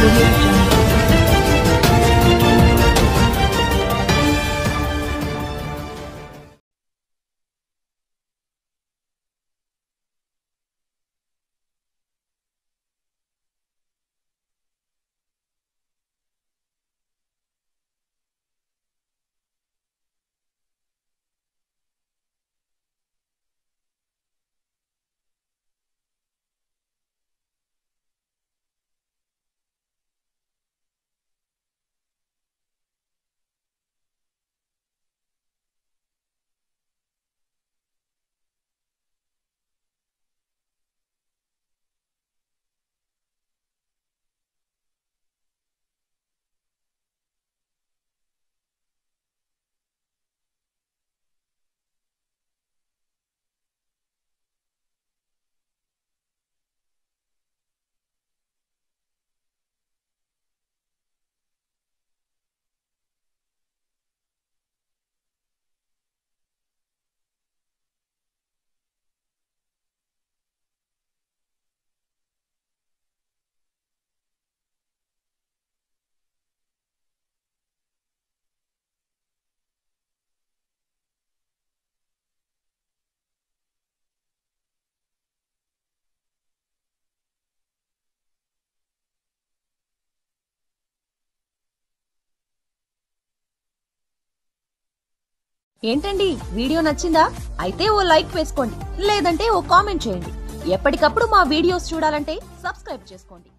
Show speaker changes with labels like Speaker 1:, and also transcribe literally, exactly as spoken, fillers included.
Speaker 1: Audio Jungle.
Speaker 2: ఏంటండి video నచ్చిందా? అయితే ఓ లైక్ వేసుకోండి, లేదంటే ఓ కామెంట్ చేయండి. ఎప్పటికప్పుడు మా వీడియోస్ చూడాలంటే సబ్స్క్రైబ్ చేసుకోండి.